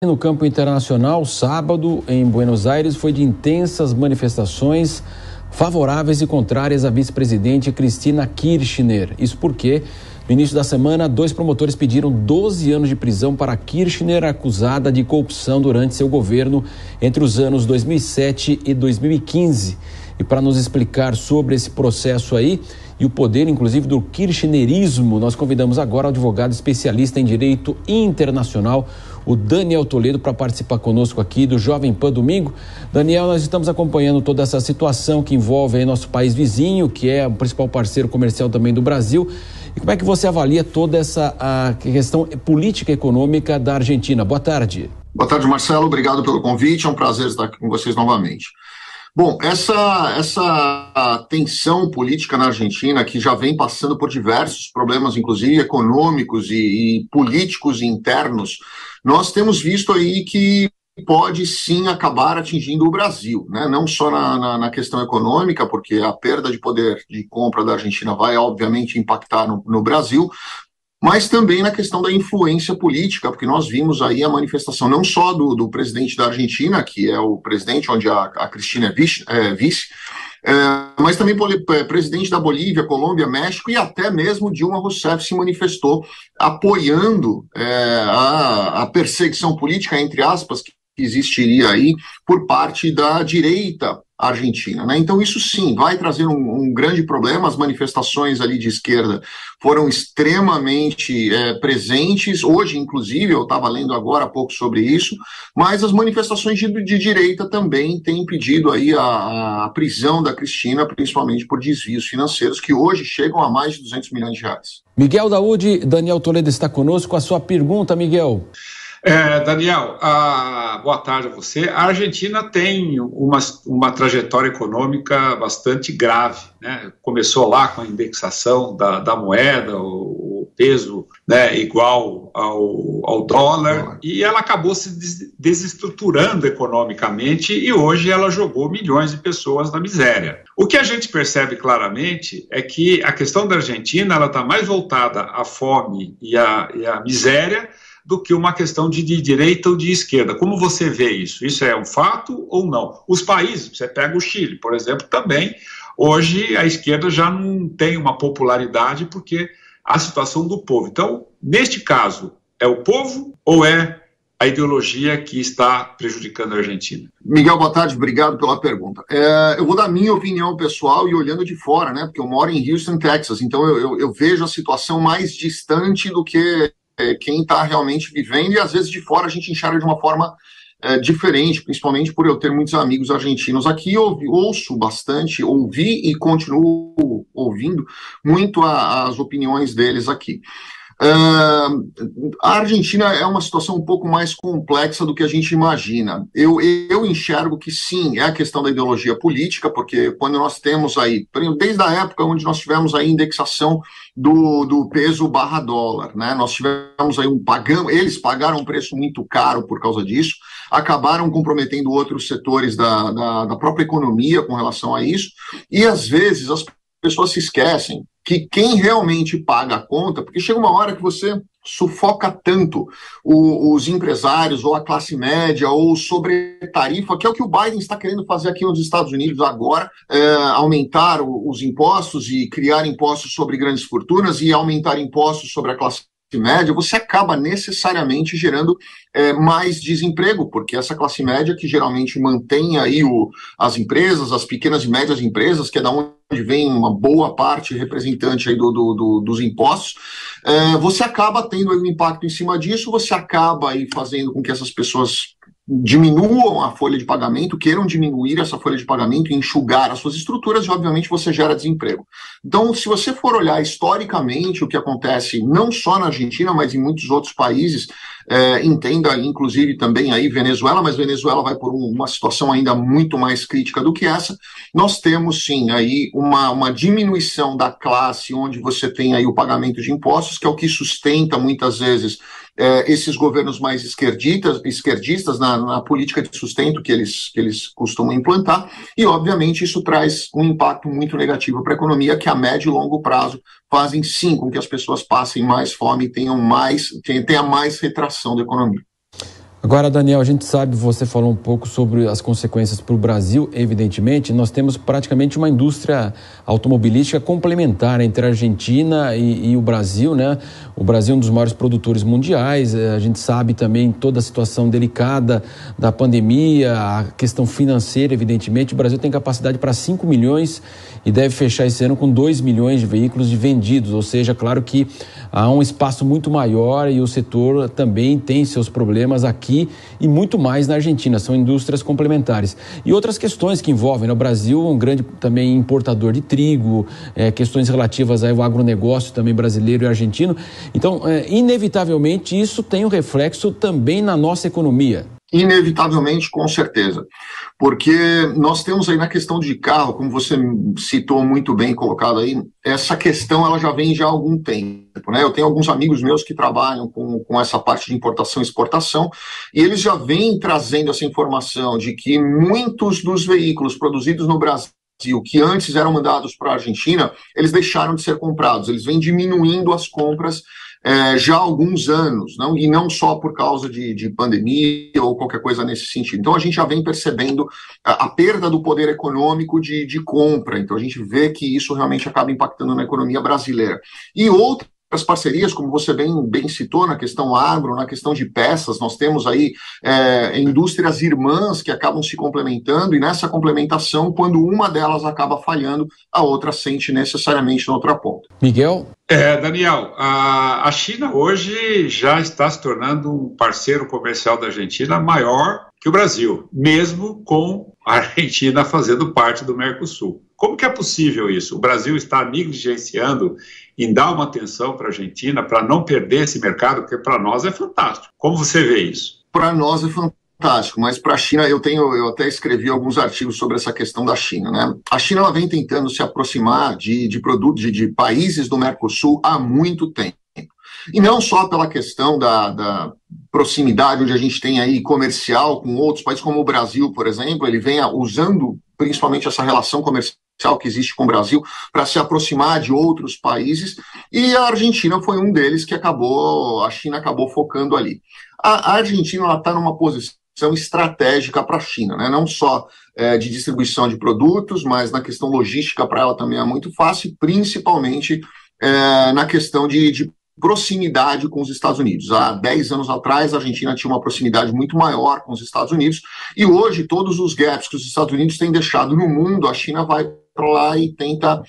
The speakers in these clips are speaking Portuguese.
No campo internacional, sábado, em Buenos Aires, foi de intensas manifestações favoráveis e contrárias à vice-presidente Cristina Kirchner. Isso porque, no início da semana, 2 promotores pediram 12 anos de prisão para Kirchner, acusada de corrupção durante seu governo entre os anos 2007 e 2015. E para nos explicar sobre esse processo aí e o poder, inclusive, do kirchnerismo, nós convidamos agora o advogado especialista em direito internacional, o Daniel Toledo, para participar conosco aqui do Jovem Pan Domingo. Daniel, nós estamos acompanhando toda essa situação que envolve aí nosso país vizinho, que é o principal parceiro comercial também do Brasil. E como é que você avalia toda essa questão política e econômica da Argentina? Boa tarde. Boa tarde, Marcelo. Obrigado pelo convite. É um prazer estar aqui com vocês novamente. Bom, essa tensão política na Argentina, que já vem passando por diversos problemas, inclusive econômicos e políticos internos, nós temos visto aí que pode sim acabar atingindo o Brasil, né? Não só na questão econômica, porque a perda de poder de compra da Argentina vai obviamente impactar no Brasil, mas também na questão da influência política, porque nós vimos aí a manifestação não só do presidente da Argentina, que é o presidente onde a Cristina é vice, mas também presidente da Bolívia, Colômbia, México e até mesmo Dilma Rousseff se manifestou apoiando a perseguição política, entre aspas, que existiria aí por parte da direita argentina, né? Então isso sim vai trazer um grande problema. As manifestações ali de esquerda foram extremamente presentes, hoje inclusive, eu estava lendo agora há pouco sobre isso, mas as manifestações de direita também têm pedido aí a prisão da Cristina, principalmente por desvios financeiros, que hoje chegam a mais de 200 milhões de reais. Miguel Daúde, Daniel Toledo está conosco. A sua pergunta, Miguel. Daniel, boa tarde a você. A Argentina tem uma trajetória econômica bastante grave, né? Começou lá com a indexação da moeda, o peso, né, igual ao dólar, e ela acabou se desestruturando economicamente e hoje ela jogou milhões de pessoas na miséria. O que a gente percebe claramente é que a questão da Argentina está mais voltada à fome e à miséria do que uma questão de direita ou de esquerda. Como você vê isso? Isso é um fato ou não? Os países, você pega o Chile, por exemplo, também, hoje a esquerda já não tem uma popularidade porque a situação do povo. Então, neste caso, é o povo ou é a ideologia que está prejudicando a Argentina? Miguel, boa tarde, obrigado pela pergunta. Eu vou dar minha opinião pessoal e olhando de fora, né, porque eu moro em Houston, Texas, então eu vejo a situação mais distante do que quem está realmente vivendo, e às vezes de fora a gente enxerga de uma forma diferente, principalmente por eu ter muitos amigos argentinos aqui. Eu ouço bastante, ouvi e continuo ouvindo muito as opiniões deles aqui. A Argentina é uma situação um pouco mais complexa do que a gente imagina. Eu enxergo que sim, é a questão da ideologia política, porque quando nós temos aí, desde a época onde nós tivemos a indexação do peso barra dólar, né? Nós tivemos aí eles pagaram um preço muito caro por causa disso, acabaram comprometendo outros setores da própria economia com relação a isso, e às vezes as pessoas se esquecem que quem realmente paga a conta, porque chega uma hora que você sufoca tanto os empresários ou a classe média ou sobre tarifa, que é o que o Biden está querendo fazer aqui nos Estados Unidos agora, aumentar os impostos e criar impostos sobre grandes fortunas e aumentar impostos sobre a classe média, você acaba necessariamente gerando mais desemprego, porque essa classe média que geralmente mantém aí as empresas, as pequenas e médias empresas, que é da onde vem uma boa parte representante aí dos impostos, você acaba tendo aí um impacto em cima disso, você acaba aí fazendo com que essas pessoas diminuam a folha de pagamento, queiram diminuir essa folha de pagamento e enxugar as suas estruturas, e obviamente você gera desemprego. Então, se você for olhar historicamente o que acontece não só na Argentina, mas em muitos outros países, entenda inclusive também aí Venezuela, mas Venezuela vai por uma situação ainda muito mais crítica do que essa, nós temos sim aí uma diminuição da classe onde você tem aí o pagamento de impostos, que é o que sustenta muitas vezes esses governos mais esquerdistas na política de sustento que eles costumam implantar, e obviamente isso traz um impacto muito negativo para a economia, que a médio e longo prazo fazem sim com que as pessoas passem mais fome e tenha mais retração da economia. Agora, Daniel, a gente sabe, você falou um pouco sobre as consequências para o Brasil, evidentemente. Nós temos praticamente uma indústria automobilística complementar entre a Argentina e o Brasil, né? O Brasil é um dos maiores produtores mundiais. A gente sabe também toda a situação delicada da pandemia, a questão financeira, evidentemente. O Brasil tem capacidade para 5 milhões e deve fechar esse ano com 2 milhões de veículos vendidos. Ou seja, claro que há um espaço muito maior e o setor também tem seus problemas aqui e muito mais na Argentina, são indústrias complementares. E outras questões que envolvem, né? O Brasil é um grande também importador de trigo, questões relativas ao agronegócio também brasileiro e argentino. Então, inevitavelmente, isso tem um reflexo também na nossa economia. Inevitavelmente, com certeza, porque nós temos aí na questão de carro, como você citou muito bem colocado aí, essa questão ela já vem já há algum tempo, né? Eu tenho alguns amigos meus que trabalham com essa parte de importação e exportação, e eles já vêm trazendo essa informação de que muitos dos veículos produzidos no Brasil, que antes eram mandados para a Argentina, eles deixaram de ser comprados, eles vêm diminuindo as compras já há alguns anos, não? E não só por causa de pandemia ou qualquer coisa nesse sentido. Então a gente já vem percebendo a perda do poder econômico de compra, então a gente vê que isso realmente acaba impactando na economia brasileira. E outras parcerias, como você bem citou, na questão agro, na questão de peças, nós temos aí indústrias irmãs que acabam se complementando, e nessa complementação, quando uma delas acaba falhando, a outra sente necessariamente na outra ponta. Miguel? Daniel, a China hoje já está se tornando um parceiro comercial da Argentina maior que o Brasil, mesmo com a Argentina fazendo parte do Mercosul. Como que é possível isso? O Brasil está negligenciando em dar uma atenção para a Argentina para não perder esse mercado, porque para nós é fantástico. Como você vê isso? Para nós é fantástico, mas para a China, eu até escrevi alguns artigos sobre essa questão da China, né? A China ela vem tentando se aproximar de produtos de países do Mercosul há muito tempo. E não só pela questão da proximidade, onde a gente tem aí comercial com outros países, como o Brasil, por exemplo, ele vem usando principalmente essa relação comercial que existe com o Brasil para se aproximar de outros países, e a Argentina foi um deles que a China acabou focando ali. A Argentina está numa posição estratégica para a China, né? Não só de distribuição de produtos, mas na questão logística para ela também é muito fácil, principalmente na questão de proximidade com os Estados Unidos. Há 10 anos atrás, a Argentina tinha uma proximidade muito maior com os Estados Unidos, e hoje todos os gaps que os Estados Unidos têm deixado no mundo, a China vai para lá e tenta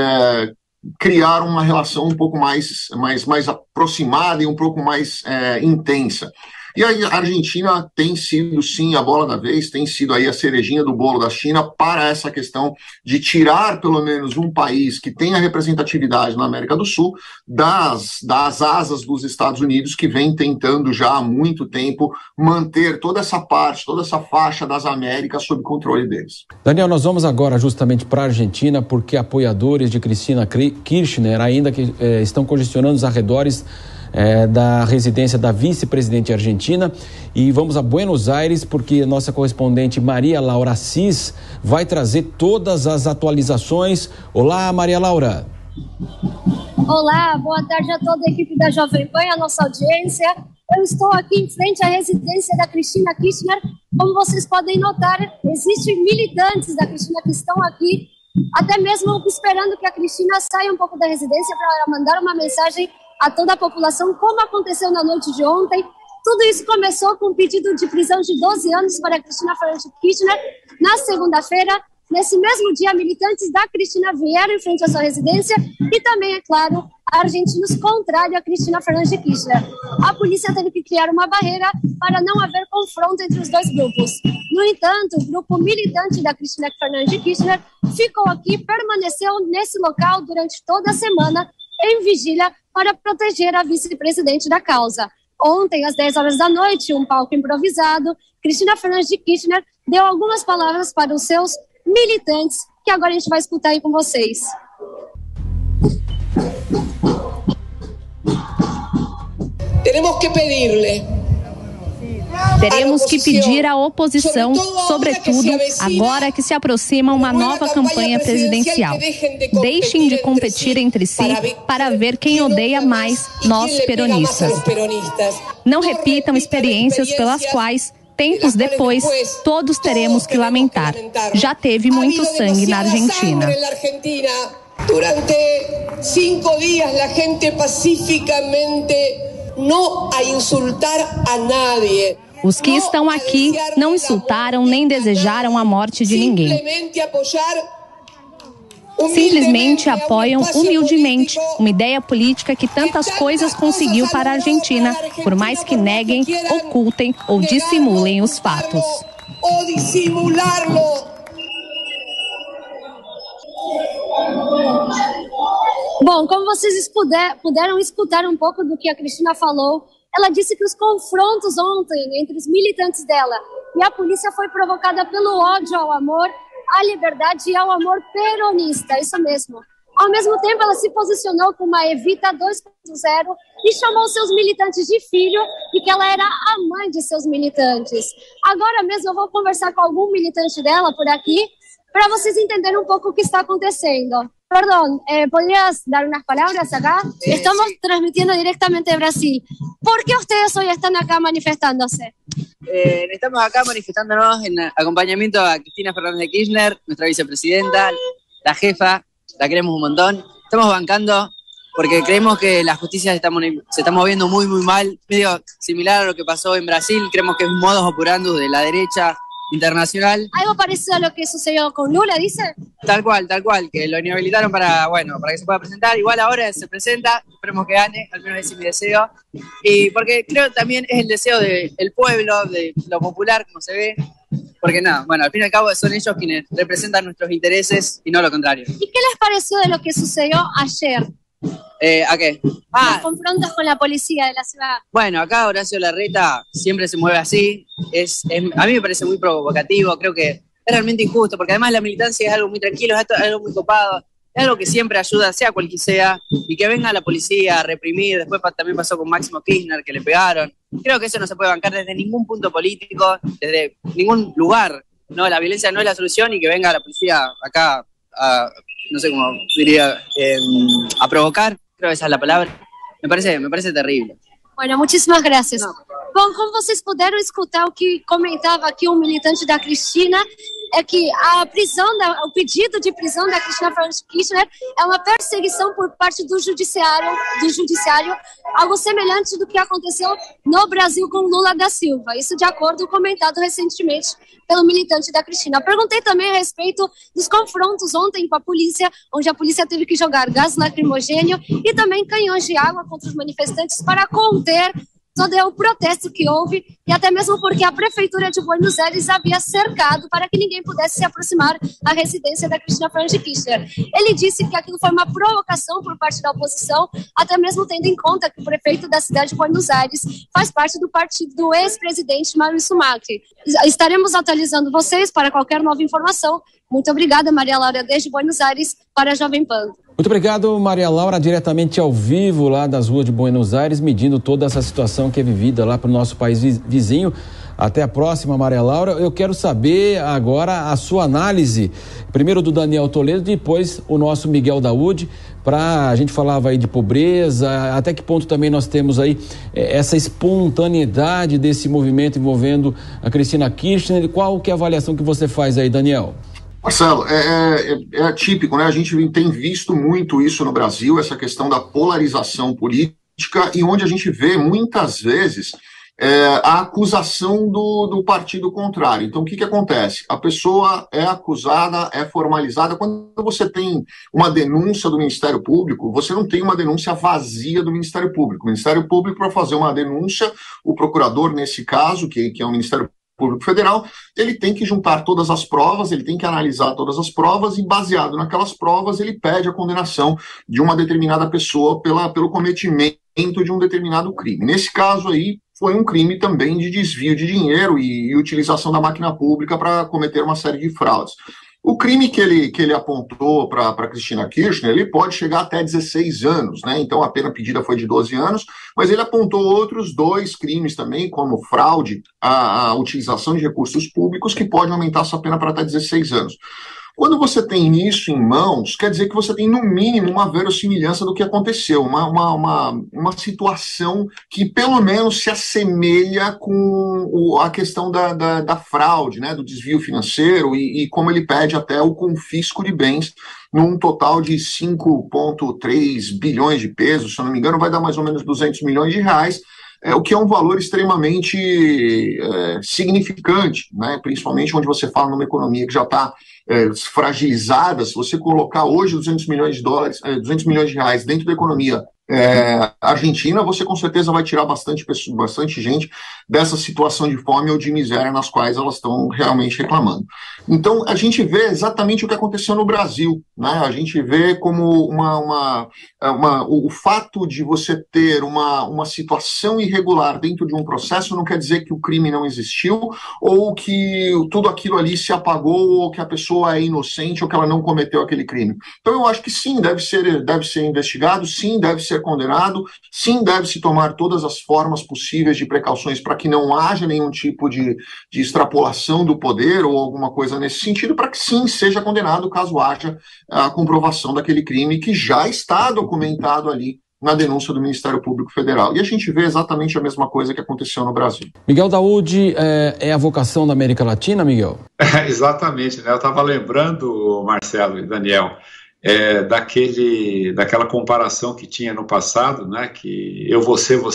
criar uma relação um pouco mais aproximada e um pouco mais intensa. E aí a Argentina tem sido, sim, a bola da vez, tem sido aí a cerejinha do bolo da China para essa questão de tirar pelo menos um país que tenha representatividade na América do Sul das asas dos Estados Unidos, que vem tentando já há muito tempo manter toda essa faixa das Américas sob controle deles. Daniel, nós vamos agora justamente para a Argentina, porque apoiadores de Cristina Kirchner ainda que estão congestionando os arredores da residência da vice-presidente argentina, e vamos a Buenos Aires porque nossa correspondente Maria Laura Assis vai trazer todas as atualizações. Olá, Maria Laura. Olá, boa tarde a toda a equipe da Jovem Pan, a nossa audiência. Eu estou aqui em frente à residência da Cristina Kirchner. Como vocês podem notar, existem militantes da Cristina que estão aqui, até mesmo esperando que a Cristina saia um pouco da residência para mandar uma mensagem a toda a população, como aconteceu na noite de ontem. Tudo isso começou com um pedido de prisão de 12 anos para a Cristina Fernandes Kirchner. Na segunda-feira, nesse mesmo dia, militantes da Cristina vieram em frente à sua residência e também, é claro, argentinos contrários a Cristina Fernandes Kirchner. A polícia teve que criar uma barreira para não haver confronto entre os dois grupos. No entanto, o grupo militante da Cristina Fernandes Kirchner ficou aqui, permaneceu nesse local durante toda a semana, em vigília, para proteger a vice-presidente da causa. Ontem, às 10 horas da noite, um palco improvisado, Cristina Fernandes Kirchner deu algumas palavras para os seus militantes, que agora a gente vai escutar aí com vocês. Teremos que pedir à oposição, sobretudo agora que se aproxima uma nova campanha presidencial. Deixem de competir entre si para ver quem odeia mais nós peronistas. não repitam experiências pelas quais, tempos depois, todos teremos que lamentar. Já teve muito sangue na Argentina. Durante 5 dias, a gente pacificamente não a insultar a nadie. Os que estão aqui não insultaram nem desejaram a morte de ninguém. Simplesmente apoiam humildemente uma ideia política que tantas coisas conseguiu para a Argentina, por mais que neguem, ocultem ou dissimulem os fatos. Bom, como vocês puderam escutar um pouco do que a Cristina falou, ela disse que os confrontos ontem entre os militantes dela e a polícia foi provocada pelo ódio ao amor, à liberdade e ao amor peronista, isso mesmo. Ao mesmo tempo, ela se posicionou como uma Evita 2.0 e chamou seus militantes de filho e que ela era a mãe de seus militantes. Agora mesmo eu vou conversar com algum militante dela por aqui para vocês entenderem um pouco o que está acontecendo. Perdón, ¿podrías dar unas palabras acá? Estamos transmitiendo directamente de Brasil. ¿Por qué ustedes hoy están acá manifestándose? Estamos acá manifestándonos en acompañamiento a Cristina Fernández de Kirchner, nuestra vicepresidenta, la jefa, la queremos un montón. Estamos bancando porque creemos que la justicia se está moviendo muy, muy mal, medio similar a lo que pasó en Brasil. Creemos que es un modus operandi de la derecha internacional. ¿Algo parecido a lo que sucedió con Lula, dice? Tal cual, que lo inhabilitaron para que se pueda presentar. Igual ahora se presenta, esperemos que gane, al menos ese es mi deseo. Y porque creo también es el deseo del pueblo, de lo popular, como se ve. Porque nada, bueno, al fin y al cabo son ellos quienes representan nuestros intereses y no lo contrario. ¿Y qué les pareció de lo que sucedió ayer? ¿A qué? Los confrontos con la policía de la ciudad. Bueno, acá Horacio Larreta siempre se mueve así. A mí me parece muy provocativo, creo que es realmente injusto, porque además la militancia es algo muy tranquilo, es algo muy copado, es algo que siempre ayuda, sea cual que sea, y que venga la policía a reprimir. Después también pasó con Máximo Kirchner, que le pegaron. Creo que eso no se puede bancar desde ningún punto político, desde ningún lugar. No, la violencia no es la solución, y que venga la policía acá a, no sé cómo diría, a provocar, creo que esa es la palabra. Me parece terrible. Bueno, muchísimas gracias. Bom, como vocês puderam escutar o que comentava aqui um militante da Cristina, é que o pedido de prisão da Cristina Fernández de Kirchner é uma perseguição por parte do judiciário, algo semelhante do que aconteceu no Brasil com Lula da Silva. Isso de acordo com o comentado recentemente pelo militante da Cristina. Perguntei também a respeito dos confrontos ontem com a polícia, onde a polícia teve que jogar gás lacrimogêneo e também canhões de água contra os manifestantes para conter todo o protesto que houve, e até mesmo porque a Prefeitura de Buenos Aires havia cercado para que ninguém pudesse se aproximar à residência da Cristina Fernández de Kirchner. Ele disse que aquilo foi uma provocação por parte da oposição, até mesmo tendo em conta que o prefeito da cidade de Buenos Aires faz parte do partido do ex-presidente Maurício Macri. Estaremos atualizando vocês para qualquer nova informação. Muito obrigada, Maria Laura, desde Buenos Aires, para a Jovem Pan. Muito obrigado, Maria Laura, diretamente ao vivo lá das ruas de Buenos Aires, medindo toda essa situação que é vivida lá para o nosso país vizinho. Até a próxima, Maria Laura. Eu quero saber agora a sua análise, primeiro do Daniel Toledo, depois o nosso Miguel Daúde, a gente falava aí de pobreza, até que ponto também nós temos aí essa espontaneidade desse movimento envolvendo a Cristina Kirchner. Qual que é a avaliação que você faz aí, Daniel? Marcelo, é atípico, né? A gente tem visto muito isso no Brasil, essa questão da polarização política, e onde a gente vê muitas vezes a acusação do partido contrário. Então, o que acontece? A pessoa é acusada, é formalizada. Quando você tem uma denúncia do Ministério Público, você não tem uma denúncia vazia do Ministério Público. O Ministério Público, para fazer uma denúncia, o procurador, nesse caso, que é o Ministério Público Federal, ele tem que juntar todas as provas, ele tem que analisar todas as provas e, baseado naquelas provas, ele pede a condenação de uma determinada pessoa pelo cometimento de um determinado crime. Nesse caso aí, foi um crime também de desvio de dinheiro e utilização da máquina pública para cometer uma série de fraudes. O crime que ele apontou para Cristina Kirchner, ele pode chegar até 16 anos, né? Então a pena pedida foi de 12 anos, mas ele apontou outros 2 crimes também, como fraude à utilização de recursos públicos, que pode aumentar sua pena para até 16 anos. Quando você tem isso em mãos, quer dizer que você tem, no mínimo, uma verossimilhança do que aconteceu, uma situação que, pelo menos, se assemelha com a questão da fraude, né, do desvio financeiro e como ele pede até o confisco de bens num total de 5,3 bilhões de pesos, se eu não me engano, vai dar mais ou menos 200 milhões de reais, o que é um valor extremamente significante, né? Principalmente onde você fala numa economia que já está fragilizada. Se você colocar hoje 200 milhões de reais dentro da economia argentina, você com certeza vai tirar bastante gente dessa situação de fome ou de miséria nas quais elas estão realmente reclamando. Então, a gente vê exatamente o que aconteceu no Brasil, né? A gente vê como o fato de você ter uma situação irregular dentro de um processo não quer dizer que o crime não existiu ou que tudo aquilo ali se apagou ou que a pessoa é inocente ou que ela não cometeu aquele crime. Então, eu acho que sim, deve ser investigado, sim, deve ser condenado, sim, deve-se tomar todas as formas possíveis de precauções para que não haja nenhum tipo de extrapolação do poder ou alguma coisa nesse sentido, para que sim, seja condenado caso haja a comprovação daquele crime que já está documentado ali na denúncia do Ministério Público Federal. E a gente vê exatamente a mesma coisa que aconteceu no Brasil. Miguel Daoud, é a vocação da América Latina, Miguel? Exatamente, né? Eu estava lembrando, Marcelo e Daniel, daquela comparação que tinha no passado, né, que eu vou ser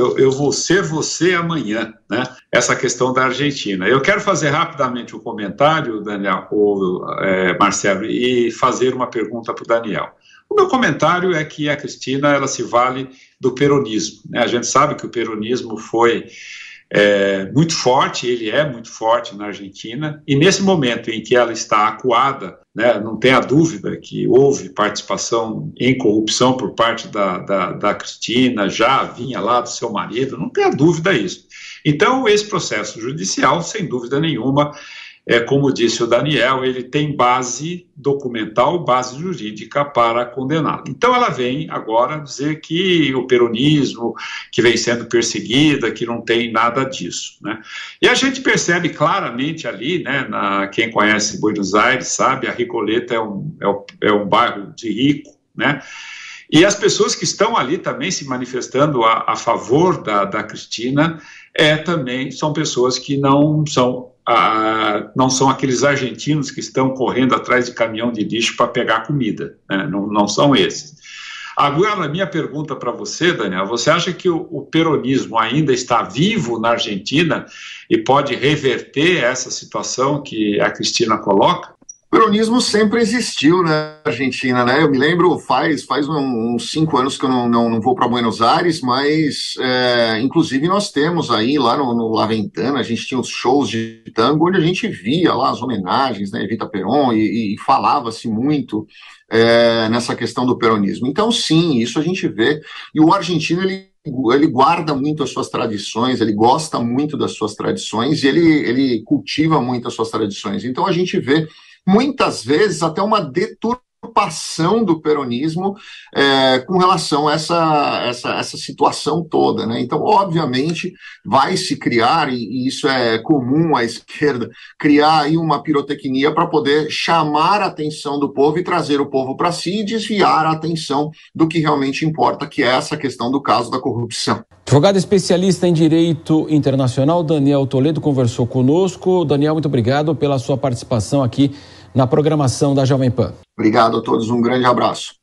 você amanhã, né, essa questão da Argentina. Eu quero fazer rapidamente um comentário, Daniel, Marcelo, e fazer uma pergunta para o Daniel. O meu comentário é que a Cristina, ela se vale do peronismo, né? A gente sabe que o peronismo foi muito forte, ele é muito forte na Argentina, e nesse momento em que ela está acuada, né, não tenha dúvida que houve participação em corrupção por parte da Cristina, já vinha lá do seu marido, não tenha dúvida isso. Então, esse processo judicial, sem dúvida nenhuma, como disse o Daniel, ele tem base documental, base jurídica para condená-la. Então ela vem agora dizer que o peronismo, que vem sendo perseguida, que não tem nada disso, né? E a gente percebe claramente ali, né, quem conhece Buenos Aires sabe, a Recoleta é um bairro de rico, né? E as pessoas que estão ali também se manifestando a favor da Cristina também são pessoas que não são aqueles argentinos que estão correndo atrás de caminhão de lixo para pegar comida, né? Não são esses. Agora, a minha pergunta para você, Daniel, você acha que o peronismo ainda está vivo na Argentina e pode reverter essa situação que a Cristina coloca? O peronismo sempre existiu na Argentina, né? Eu me lembro, faz uns 5 anos que eu não vou para Buenos Aires, mas inclusive nós temos aí lá no La Ventana, a gente tinha os shows de tango onde a gente via lá as homenagens, né, Evita Perón, e falava-se muito nessa questão do peronismo. Então sim, isso a gente vê, e o argentino ele guarda muito as suas tradições, ele gosta muito das suas tradições e ele cultiva muito as suas tradições. Então a gente vê muitas vezes até uma deturpação do peronismo com relação a essa situação toda, né? Então, obviamente, vai se criar, e isso é comum à esquerda, criar aí uma pirotecnia para poder chamar a atenção do povo e trazer o povo para si e desviar a atenção do que realmente importa, que é essa questão do caso da corrupção. Advogado especialista em direito internacional, Daniel Toledo, conversou conosco. Daniel, muito obrigado pela sua participação aqui na programação da Jovem Pan. Obrigado a todos, um grande abraço.